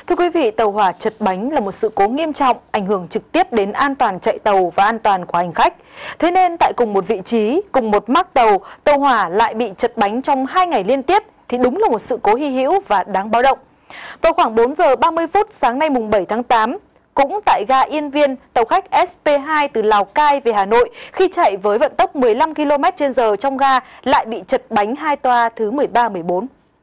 Thưa quý vị, tàu hỏa chật bánh là một sự cố nghiêm trọng, ảnh hưởng trực tiếp đến an toàn chạy tàu và an toàn của hành khách. Thế nên tại cùng một vị trí, cùng một mác tàu, tàu hỏa lại bị chật bánh trong 2 ngày liên tiếp thì đúng là một sự cố hy hữu và đáng báo động. Vào khoảng 4 giờ 30 phút sáng nay mùng 7 tháng 8, cũng tại ga Yên Viên, tàu khách SP2 từ Lào Cai về Hà Nội khi chạy với vận tốc 15 km/h trong ga lại bị chật bánh hai toa thứ 13, 14.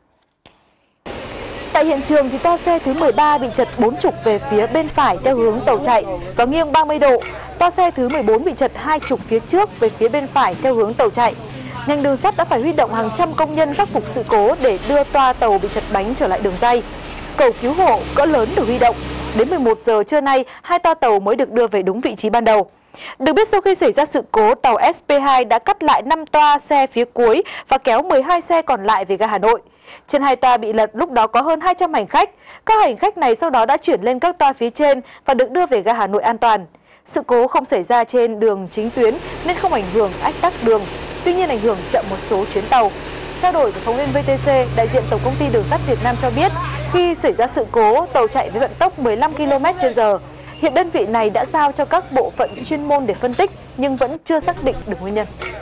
Tại hiện trường thì toa xe thứ 13 bị chật 40 về phía bên phải theo hướng tàu chạy và nghiêng 30 độ. Toa xe thứ 14 bị chật 20 phía trước về phía bên phải theo hướng tàu chạy. Ngành đường sắt đã phải huy động hàng trăm công nhân khắc phục sự cố để đưa toa tàu bị chật bánh trở lại đường ray. Cầu cứu hộ cỡ lớn được huy động. Đến 11 giờ trưa nay, 2 toa tàu mới được đưa về đúng vị trí ban đầu. Được biết sau khi xảy ra sự cố, tàu SP2 đã cắt lại 5 toa xe phía cuối và kéo 12 xe còn lại về ga Hà Nội. Trên 2 toa bị lật lúc đó có hơn 200 hành khách. Các hành khách này sau đó đã chuyển lên các toa phía trên và được đưa về ga Hà Nội an toàn. Sự cố không xảy ra trên đường chính tuyến nên không ảnh hưởng ách tắc đường. Tuy nhiên ảnh hưởng chậm một số chuyến tàu. Trao đổi với phóng viên VTC, đại diện Tổng công ty Đường sắt Việt Nam cho biết khi xảy ra sự cố, tàu chạy với vận tốc 15 km/h. Hiện đơn vị này đã giao cho các bộ phận chuyên môn để phân tích nhưng vẫn chưa xác định được nguyên nhân.